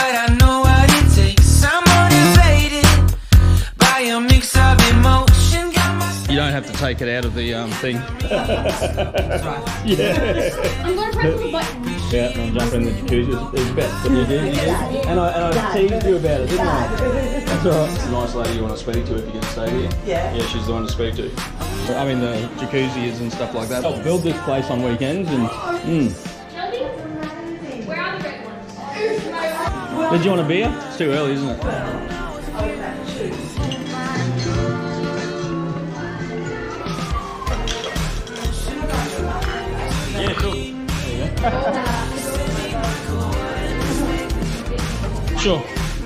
but I know what it takes. I'm motivated by a mix of emotion. You don't have to take it out of the thing. That's right. Yeah. I'm going to press the button. Yeah, and I'm jumping in the jacuzzi. It's about what you did. And I teased you about it, didn't I? That's all right. It's a nice lady you want to speak to if you're going to stay here. Yeah. Yeah, she's the one to speak to. I mean, the jacuzzi is and stuff like that. I'll build this place on weekends and. Where are the red ones? Did you want a beer? It's too early, isn't it? Yeah, cool. Sure.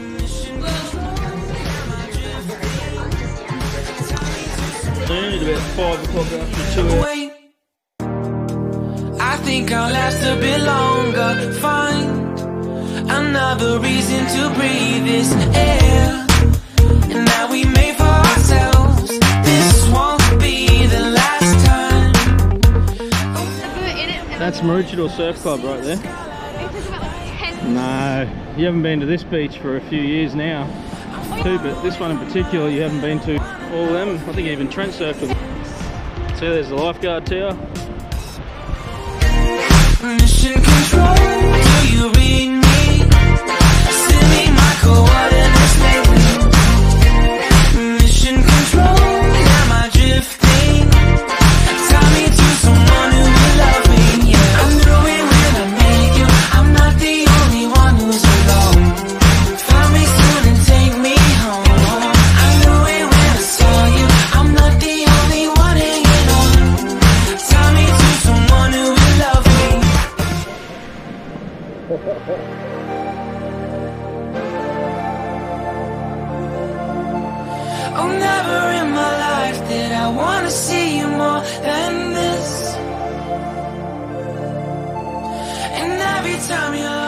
It's about 5 o'clock after 2 Wait, I think I'll last a bit longer. Find another reason to breathe this air. And now we made for ourselves. This won't be the last time. That's Maroochydore Surf Club right there. It took about like 10. No, you haven't been to this beach for a few years now. Too, but this one in particular you haven't been to. All of them, I think even Trent surfed with. See, there's the lifeguard tower. Mission control, do you read me? Send me my coordinates lately. Mission control, am I drifting? Tie me to someone who will love me, yeah. I knew it when I met you. I'm not the only one who's alone. Find me soon and take me home. I knew it when I saw you. I'm not the only one hanging on. Tie me to someone who will love me. Oh, never in my life did I want to see you more than this. And every time you